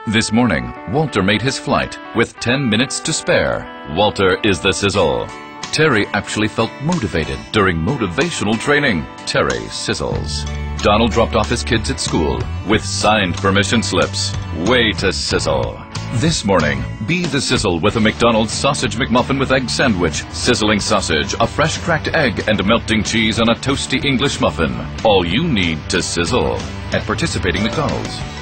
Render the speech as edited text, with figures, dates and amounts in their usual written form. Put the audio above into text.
This morning, Walter made his flight with 10 minutes to spare. Walter is the sizzle. Terry actually felt motivated during motivational training. Terry sizzles. Donald dropped off his kids at school with signed permission slips. Way to sizzle. This morning, be the sizzle with a McDonald's sausage McMuffin with egg sandwich, sizzling sausage, a fresh cracked egg, and melting cheese on a toasty English muffin. All you need to sizzle at participating McDonald's.